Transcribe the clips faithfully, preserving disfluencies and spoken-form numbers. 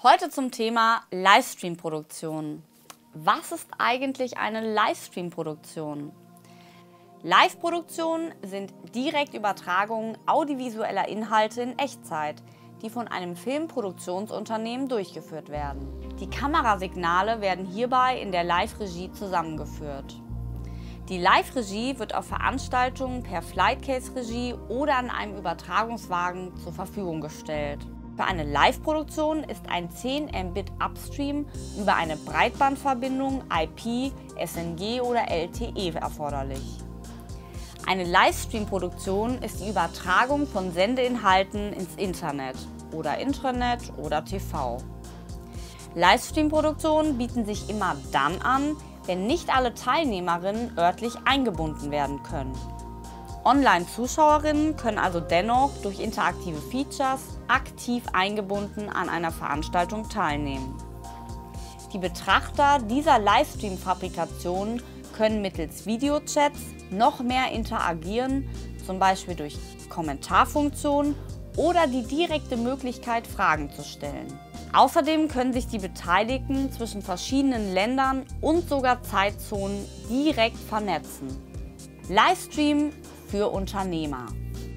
Heute zum Thema Livestream-Produktion. Was ist eigentlich eine Livestream-Produktion? Live-Produktionen sind Direktübertragungen audiovisueller Inhalte in Echtzeit, die von einem Filmproduktionsunternehmen durchgeführt werden. Die Kamerasignale werden hierbei in der Live-Regie zusammengeführt. Die Live-Regie wird auf Veranstaltungen per Flightcase-Regie oder an einem Übertragungswagen zur Verfügung gestellt. Für eine Live-Produktion ist ein zehn Mbit Upstream über eine Breitbandverbindung I P, S N G oder L T E erforderlich. Eine Livestream-Produktion ist die Übertragung von Sendeinhalten ins Internet oder Intranet oder T V. Livestream-Produktionen bieten sich immer dann an, wenn nicht alle Teilnehmerinnen örtlich eingebunden werden können. Online-Zuschauerinnen können also dennoch durch interaktive Features aktiv eingebunden an einer Veranstaltung teilnehmen. Die Betrachter dieser Livestream-Fabrikationen können mittels Videochats noch mehr interagieren, zum Beispiel durch Kommentarfunktionen oder die direkte Möglichkeit, Fragen zu stellen. Außerdem können sich die Beteiligten zwischen verschiedenen Ländern und sogar Zeitzonen direkt vernetzen. Livestream für Unternehmer.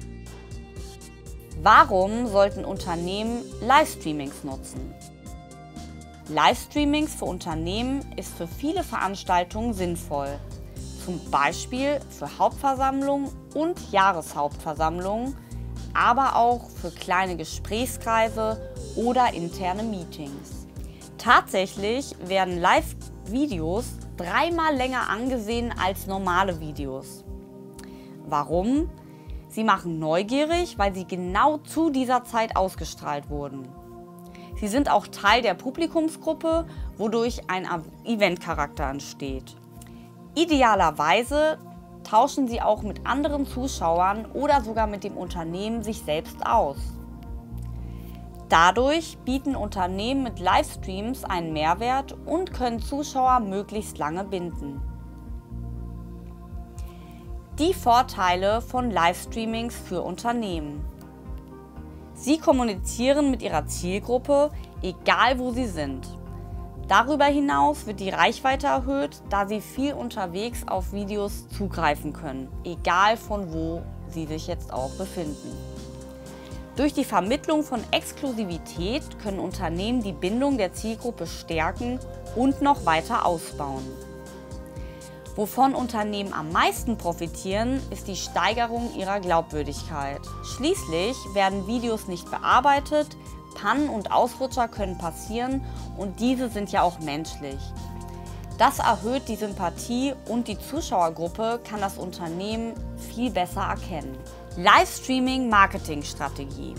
Warum sollten Unternehmen Livestreamings nutzen? Livestreamings für Unternehmen ist für viele Veranstaltungen sinnvoll, zum Beispiel für Hauptversammlungen und Jahreshauptversammlungen, aber auch für kleine Gesprächskreise oder interne Meetings. Tatsächlich werden Live-Videos dreimal länger angesehen als normale Videos. Warum? Sie machen neugierig, weil sie genau zu dieser Zeit ausgestrahlt wurden. Sie sind auch Teil der Publikumsgruppe, wodurch ein Eventcharakter entsteht. Idealerweise tauschen sie auch mit anderen Zuschauern oder sogar mit dem Unternehmen sich selbst aus. Dadurch bieten Unternehmen mit Livestreams einen Mehrwert und können Zuschauer möglichst lange binden. Die Vorteile von Livestreamings für Unternehmen. Sie kommunizieren mit ihrer Zielgruppe, egal wo sie sind. Darüber hinaus wird die Reichweite erhöht, da sie viel unterwegs auf Videos zugreifen können, egal von wo sie sich jetzt auch befinden. Durch die Vermittlung von Exklusivität können Unternehmen die Bindung der Zielgruppe stärken und noch weiter ausbauen. Wovon Unternehmen am meisten profitieren, ist die Steigerung ihrer Glaubwürdigkeit. Schließlich werden Videos nicht bearbeitet, Pannen und Ausrutscher können passieren und diese sind ja auch menschlich. Das erhöht die Sympathie und die Zuschauergruppe kann das Unternehmen viel besser erkennen. Livestreaming-Marketingstrategie.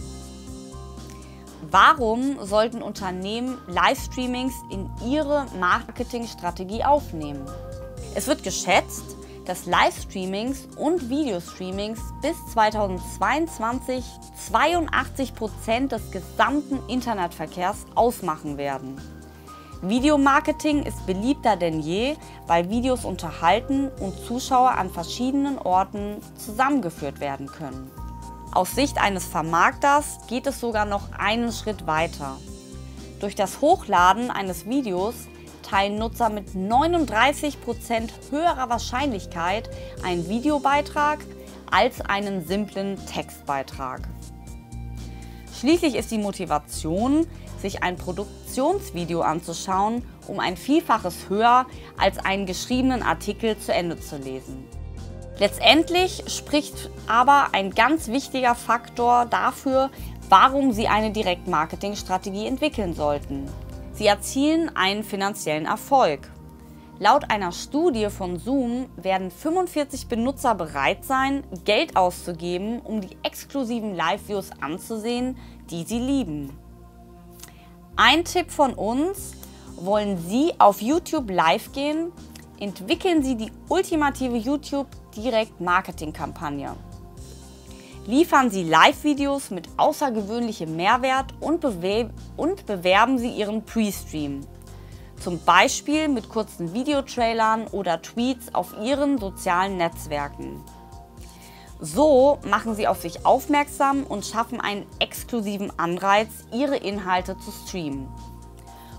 Warum sollten Unternehmen Livestreamings in ihre Marketingstrategie aufnehmen? Es wird geschätzt, dass Livestreamings und Videostreamings bis zweitausendzweiundzwanzig zweiundachtzig Prozent des gesamten Internetverkehrs ausmachen werden. Videomarketing ist beliebter denn je, weil Videos unterhalten und Zuschauer an verschiedenen Orten zusammengeführt werden können. Aus Sicht eines Vermarkters geht es sogar noch einen Schritt weiter. Durch das Hochladen eines Videos teilen Nutzer mit neununddreißig Prozent höherer Wahrscheinlichkeit einen Videobeitrag als einen simplen Textbeitrag. Schließlich ist die Motivation, sich ein Produktionsvideo anzuschauen, um ein Vielfaches höher als einen geschriebenen Artikel zu Ende zu lesen. Letztendlich spricht aber ein ganz wichtiger Faktor dafür, warum Sie eine Direktmarketingstrategie entwickeln sollten. Sie erzielen einen finanziellen Erfolg. Laut einer Studie von Zoom werden fünfundvierzig Benutzer bereit sein, Geld auszugeben, um die exklusiven Live-Views anzusehen, die sie lieben. Ein Tipp von uns: Wollen Sie auf YouTube live gehen? Entwickeln Sie die ultimative YouTube-Direkt-Marketing-Kampagne. Liefern Sie Live-Videos mit außergewöhnlichem Mehrwert und, bewe- und bewerben Sie Ihren Pre-Stream. Zum Beispiel mit kurzen Videotrailern oder Tweets auf Ihren sozialen Netzwerken. So machen Sie auf sich aufmerksam und schaffen einen exklusiven Anreiz, Ihre Inhalte zu streamen.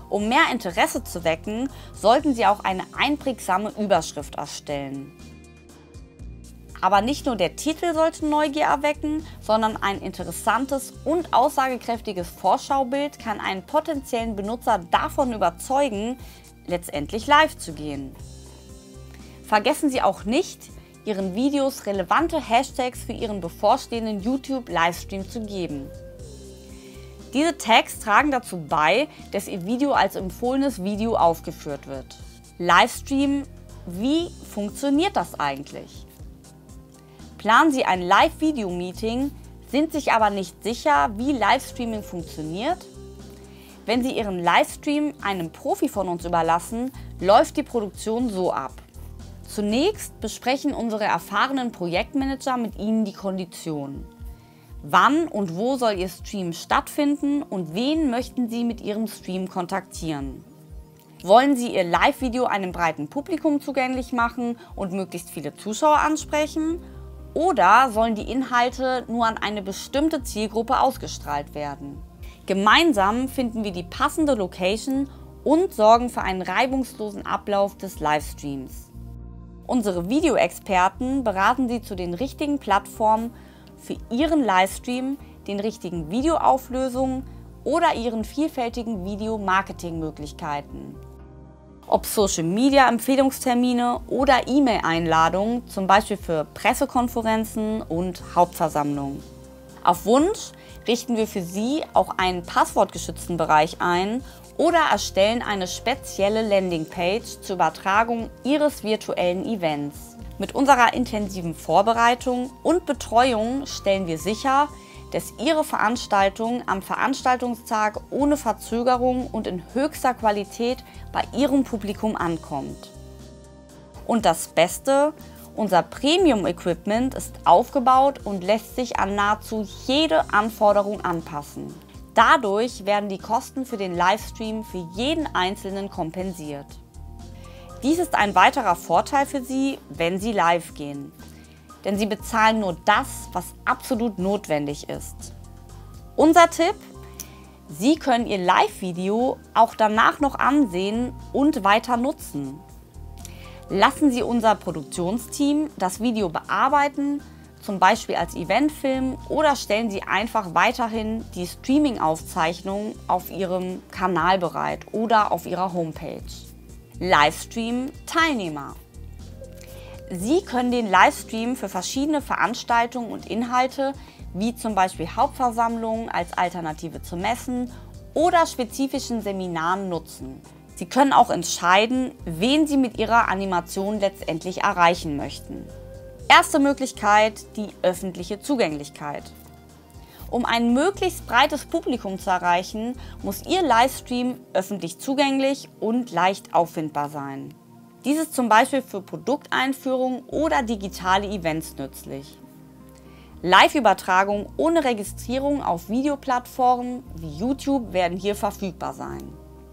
Um mehr Interesse zu wecken, sollten Sie auch eine einprägsame Überschrift erstellen. Aber nicht nur der Titel sollte Neugier erwecken, sondern ein interessantes und aussagekräftiges Vorschaubild kann einen potenziellen Benutzer davon überzeugen, letztendlich live zu gehen. Vergessen Sie auch nicht, Ihren Videos relevante Hashtags für Ihren bevorstehenden YouTube-Livestream zu geben. Diese Tags tragen dazu bei, dass Ihr Video als empfohlenes Video aufgeführt wird. Livestream, wie funktioniert das eigentlich? Planen Sie ein Live-Video-Meeting, sind sich aber nicht sicher, wie Livestreaming funktioniert? Wenn Sie Ihren Livestream einem Profi von uns überlassen, läuft die Produktion so ab. Zunächst besprechen unsere erfahrenen Projektmanager mit Ihnen die Konditionen. Wann und wo soll Ihr Stream stattfinden und wen möchten Sie mit Ihrem Stream kontaktieren? Wollen Sie Ihr Live-Video einem breiten Publikum zugänglich machen und möglichst viele Zuschauer ansprechen? Oder sollen die Inhalte nur an eine bestimmte Zielgruppe ausgestrahlt werden? Gemeinsam finden wir die passende Location und sorgen für einen reibungslosen Ablauf des Livestreams. Unsere Videoexperten beraten Sie zu den richtigen Plattformen für Ihren Livestream, den richtigen Videoauflösungen oder Ihren vielfältigen Video-Marketing-Möglichkeiten. Ob Social Media Empfehlungstermine oder E-Mail-Einladungen, zum Beispiel für Pressekonferenzen und Hauptversammlungen. Auf Wunsch richten wir für Sie auch einen passwortgeschützten Bereich ein oder erstellen eine spezielle Landingpage zur Übertragung Ihres virtuellen Events. Mit unserer intensiven Vorbereitung und Betreuung stellen wir sicher, dass Ihre Veranstaltung am Veranstaltungstag ohne Verzögerung und in höchster Qualität bei Ihrem Publikum ankommt. Und das Beste, unser Premium-Equipment ist aufgebaut und lässt sich an nahezu jede Anforderung anpassen. Dadurch werden die Kosten für den Livestream für jeden Einzelnen kompensiert. Dies ist ein weiterer Vorteil für Sie, wenn Sie live gehen. Denn Sie bezahlen nur das, was absolut notwendig ist. Unser Tipp: Sie können Ihr Live-Video auch danach noch ansehen und weiter nutzen. Lassen Sie unser Produktionsteam das Video bearbeiten, zum Beispiel als Eventfilm, oder stellen Sie einfach weiterhin die Streaming-Aufzeichnung auf Ihrem Kanal bereit oder auf Ihrer Homepage. Livestream-Teilnehmer. Sie können den Livestream für verschiedene Veranstaltungen und Inhalte, wie zum Beispiel Hauptversammlungen als Alternative zu Messen oder spezifischen Seminaren nutzen. Sie können auch entscheiden, wen Sie mit Ihrer Animation letztendlich erreichen möchten. Erste Möglichkeit: die öffentliche Zugänglichkeit. Um ein möglichst breites Publikum zu erreichen, muss Ihr Livestream öffentlich zugänglich und leicht auffindbar sein. Dies ist zum Beispiel für Produkteinführungen oder digitale Events nützlich. Live-Übertragungen ohne Registrierung auf Videoplattformen wie YouTube werden hier verfügbar sein.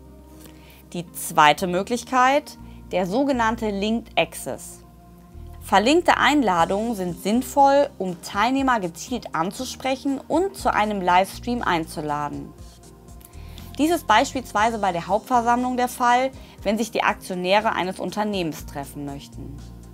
Die zweite Möglichkeit: der sogenannte Linked Access. Verlinkte Einladungen sind sinnvoll, um Teilnehmer gezielt anzusprechen und zu einem Livestream einzuladen. Dies ist beispielsweise bei der Hauptversammlung der Fall, wenn sich die Aktionäre eines Unternehmens treffen möchten.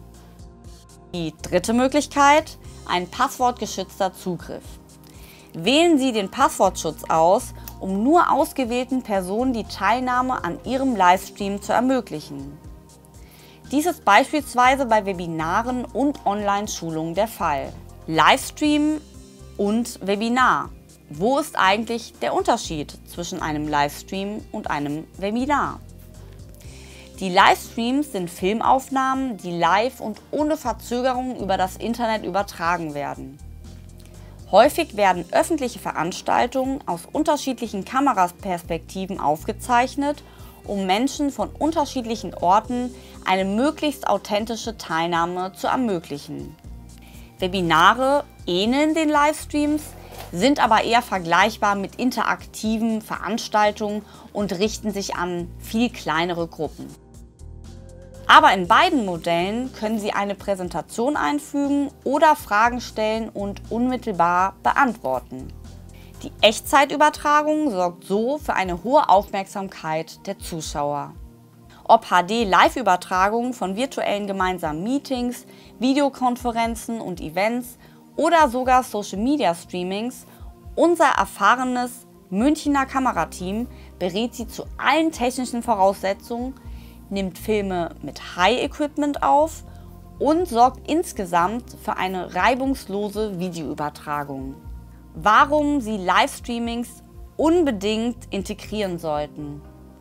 Die dritte Möglichkeit: ein passwortgeschützter Zugriff. Wählen Sie den Passwortschutz aus, um nur ausgewählten Personen die Teilnahme an Ihrem Livestream zu ermöglichen. Dies ist beispielsweise bei Webinaren und Online-Schulungen der Fall. Livestream und Webinar. Wo ist eigentlich der Unterschied zwischen einem Livestream und einem Webinar? Die Livestreams sind Filmaufnahmen, die live und ohne Verzögerung über das Internet übertragen werden. Häufig werden öffentliche Veranstaltungen aus unterschiedlichen Kameraperspektiven aufgezeichnet, um Menschen von unterschiedlichen Orten eine möglichst authentische Teilnahme zu ermöglichen. Webinare ähneln den Livestreams, sind aber eher vergleichbar mit interaktiven Veranstaltungen und richten sich an viel kleinere Gruppen. Aber in beiden Modellen können Sie eine Präsentation einfügen oder Fragen stellen und unmittelbar beantworten. Die Echtzeitübertragung sorgt so für eine hohe Aufmerksamkeit der Zuschauer. Ob H D-Live-Übertragung von virtuellen gemeinsamen Meetings, Videokonferenzen und Events oder sogar Social-Media-Streamings, unser erfahrenes Münchner Kamerateam berät Sie zu allen technischen Voraussetzungen, nimmt Filme mit High-Equipment auf und sorgt insgesamt für eine reibungslose Videoübertragung. Warum Sie Livestreamings unbedingt integrieren sollten.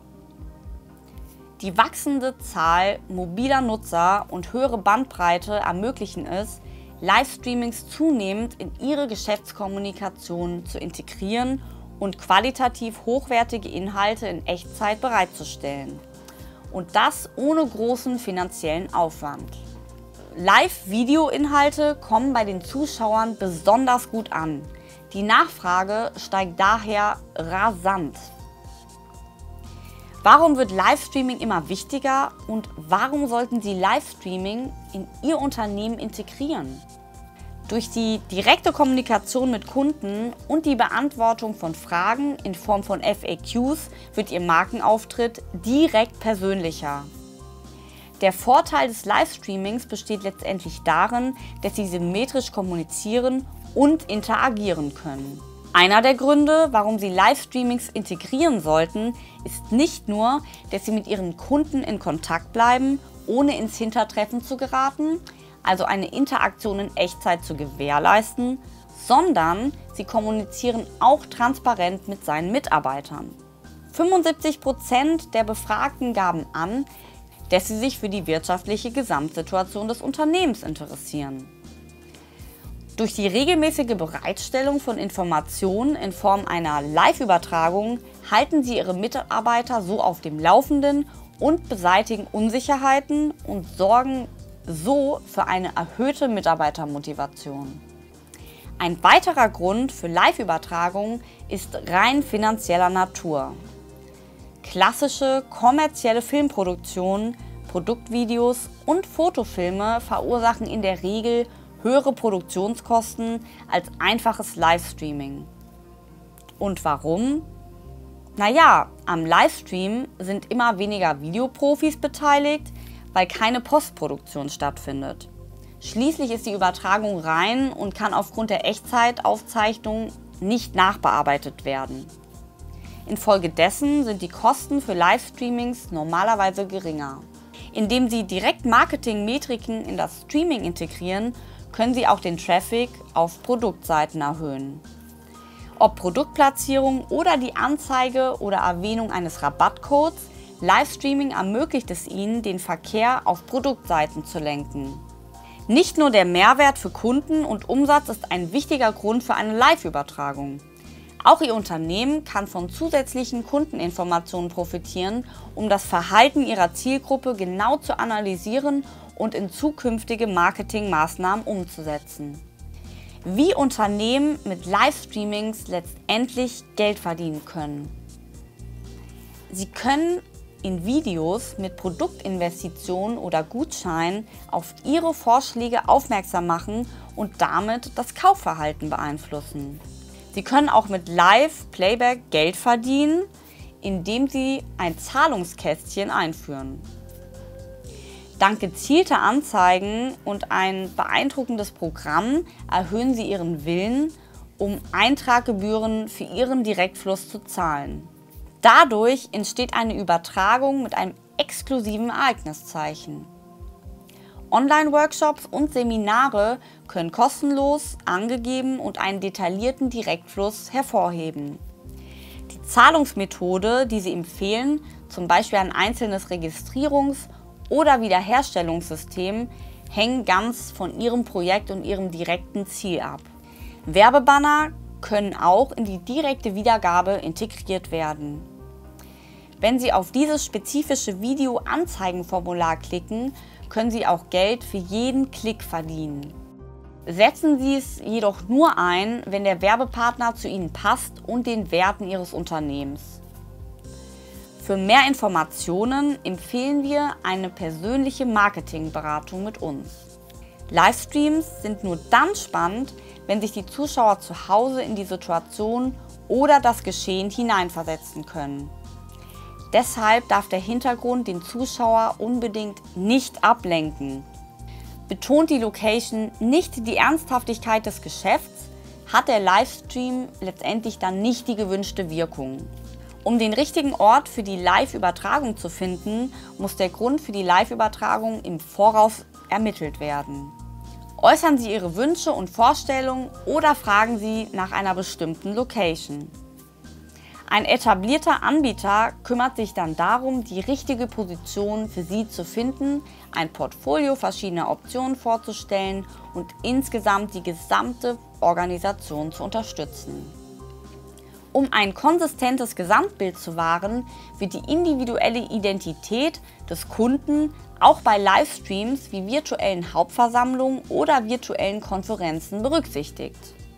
Die wachsende Zahl mobiler Nutzer und höhere Bandbreite ermöglichen es, Livestreamings zunehmend in ihre Geschäftskommunikation zu integrieren und qualitativ hochwertige Inhalte in Echtzeit bereitzustellen. Und das ohne großen finanziellen Aufwand. Live-Video-Inhalte kommen bei den Zuschauern besonders gut an. Die Nachfrage steigt daher rasant. Warum wird Livestreaming immer wichtiger und warum sollten Sie Livestreaming in Ihr Unternehmen integrieren? Durch die direkte Kommunikation mit Kunden und die Beantwortung von Fragen in Form von F A Qs wird Ihr Markenauftritt direkt persönlicher. Der Vorteil des Livestreamings besteht letztendlich darin, dass Sie symmetrisch kommunizieren und interagieren können. Einer der Gründe, warum Sie Livestreamings integrieren sollten, ist nicht nur, dass Sie mit Ihren Kunden in Kontakt bleiben, ohne ins Hintertreffen zu geraten, also eine Interaktion in Echtzeit zu gewährleisten, sondern Sie kommunizieren auch transparent mit seinen Mitarbeitern. fünfundsiebzig Prozent der Befragten gaben an, dass sie sich für die wirtschaftliche Gesamtsituation des Unternehmens interessieren. Durch die regelmäßige Bereitstellung von Informationen in Form einer Live-Übertragung halten Sie Ihre Mitarbeiter so auf dem Laufenden und beseitigen Unsicherheiten und sorgen so für eine erhöhte Mitarbeitermotivation. Ein weiterer Grund für Live-Übertragung ist rein finanzieller Natur. Klassische kommerzielle Filmproduktionen, Produktvideos und Fotofilme verursachen in der Regel höhere Produktionskosten als einfaches Livestreaming. Und warum? Naja, am Livestream sind immer weniger Videoprofis beteiligt, weil keine Postproduktion stattfindet. Schließlich ist die Übertragung rein und kann aufgrund der Echtzeitaufzeichnung nicht nachbearbeitet werden. Infolgedessen sind die Kosten für Livestreamings normalerweise geringer. Indem Sie direkt Marketing-Metriken in das Streaming integrieren, können Sie auch den Traffic auf Produktseiten erhöhen. Ob Produktplatzierung oder die Anzeige oder Erwähnung eines Rabattcodes, Livestreaming ermöglicht es Ihnen, den Verkehr auf Produktseiten zu lenken. Nicht nur der Mehrwert für Kunden und Umsatz ist ein wichtiger Grund für eine Live-Übertragung. Auch Ihr Unternehmen kann von zusätzlichen Kundeninformationen profitieren, um das Verhalten Ihrer Zielgruppe genau zu analysieren und in zukünftige Marketingmaßnahmen umzusetzen. Wie Unternehmen mit Livestreamings letztendlich Geld verdienen können. Sie können in Videos mit Produktinvestitionen oder Gutscheinen auf Ihre Vorschläge aufmerksam machen und damit das Kaufverhalten beeinflussen. Sie können auch mit Live-Playback Geld verdienen, indem Sie ein Zahlungskästchen einführen. Dank gezielter Anzeigen und ein beeindruckendes Programm erhöhen Sie Ihren Willen, um Eintraggebühren für Ihren Direktfluss zu zahlen. Dadurch entsteht eine Übertragung mit einem exklusiven Ereigniszeichen. Online-Workshops und Seminare können kostenlos angegeben und einen detaillierten Direktfluss hervorheben. Die Zahlungsmethode, die Sie empfehlen, zum Beispiel ein einzelnes Registrierungs- oder Wiederherstellungssystem, hängen ganz von Ihrem Projekt und Ihrem direkten Ziel ab. Werbebanner können auch in die direkte Wiedergabe integriert werden. Wenn Sie auf dieses spezifische Video-Anzeigenformular klicken, können Sie auch Geld für jeden Klick verdienen. Setzen Sie es jedoch nur ein, wenn der Werbepartner zu Ihnen passt und den Werten Ihres Unternehmens. Für mehr Informationen empfehlen wir eine persönliche Marketingberatung mit uns. Livestreams sind nur dann spannend, wenn sich die Zuschauer zu Hause in die Situation oder das Geschehen hineinversetzen können. Deshalb darf der Hintergrund den Zuschauer unbedingt nicht ablenken. Betont die Location nicht die Ernsthaftigkeit des Geschäfts, hat der Livestream letztendlich dann nicht die gewünschte Wirkung. Um den richtigen Ort für die Live-Übertragung zu finden, muss der Grund für die Live-Übertragung im Voraus ermittelt werden. Äußern Sie Ihre Wünsche und Vorstellungen oder fragen Sie nach einer bestimmten Location. Ein etablierter Anbieter kümmert sich dann darum, die richtige Position für Sie zu finden, ein Portfolio verschiedener Optionen vorzustellen und insgesamt die gesamte Organisation zu unterstützen. Um ein konsistentes Gesamtbild zu wahren, wird die individuelle Identität des Kunden auch bei Livestreams wie virtuellen Hauptversammlungen oder virtuellen Konferenzen berücksichtigt.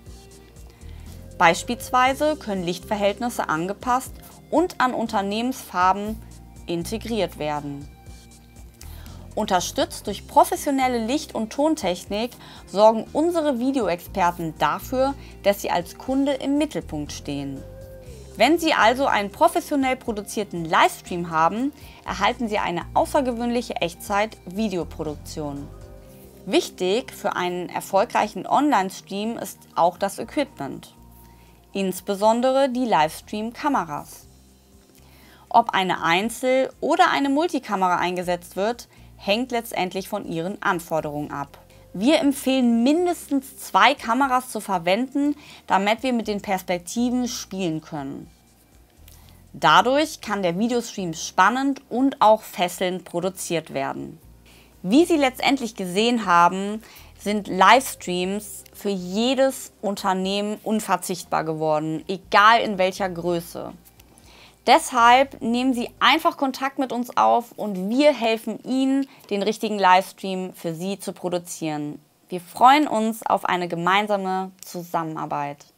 Beispielsweise können Lichtverhältnisse angepasst und an Unternehmensfarben integriert werden. Unterstützt durch professionelle Licht- und Tontechnik sorgen unsere Videoexperten dafür, dass Sie als Kunde im Mittelpunkt stehen. Wenn Sie also einen professionell produzierten Livestream haben, erhalten Sie eine außergewöhnliche Echtzeit-Videoproduktion. Wichtig für einen erfolgreichen Online-Stream ist auch das Equipment, insbesondere die Livestream-Kameras. Ob eine Einzel- oder eine Multikamera eingesetzt wird, hängt letztendlich von Ihren Anforderungen ab. Wir empfehlen mindestens zwei Kameras zu verwenden, damit wir mit den Perspektiven spielen können. Dadurch kann der Videostream spannend und auch fesselnd produziert werden. Wie Sie letztendlich gesehen haben, sind Livestreams für jedes Unternehmen unverzichtbar geworden, egal in welcher Größe. Deshalb nehmen Sie einfach Kontakt mit uns auf und wir helfen Ihnen, den richtigen Livestream für Sie zu produzieren. Wir freuen uns auf eine gemeinsame Zusammenarbeit.